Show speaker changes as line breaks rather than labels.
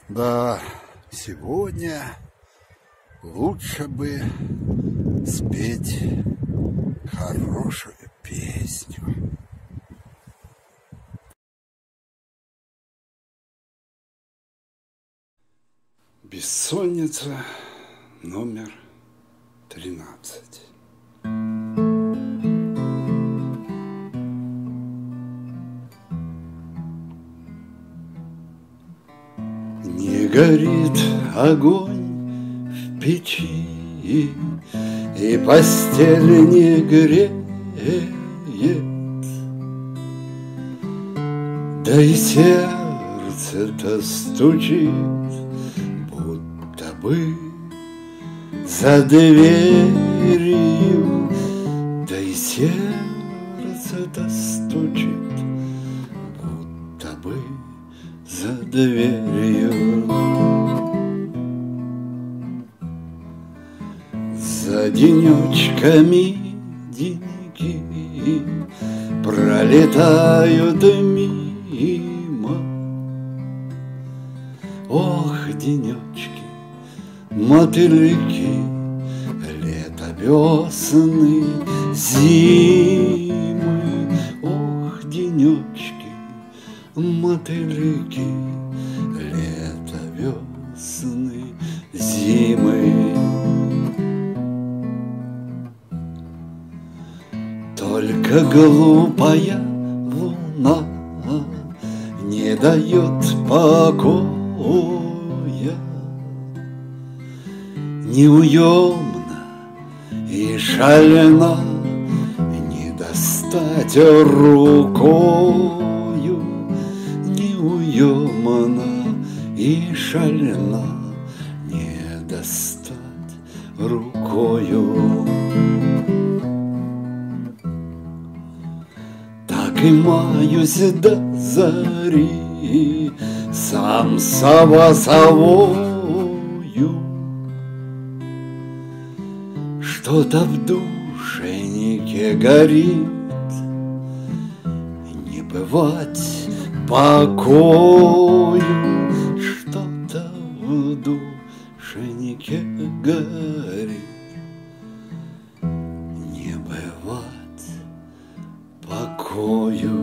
Да, сегодня лучше бы спеть хорошую песню. Бессонница номер 13. Не горит огонь в печи, и постель не греет, да и сердце-то стучит, будто бы за дверью, да и сердце-то стучит, будто бы за дверью. За денечками деньги пролетают мимо. Ох, денечки, мотыльки, лето, весны, зимы. Ох, денечки, мотыльки, лето, весны, зимы. Только глупая луна не дает покоя. Неуемна и шалена, не достать рукою. Неуемна и шалена, не достать рукою. Так и маюсь до зари, сам сова совою. Что-то в душеньке горит, не бывать покою. Что-то в душеньке горит, не бывать покою.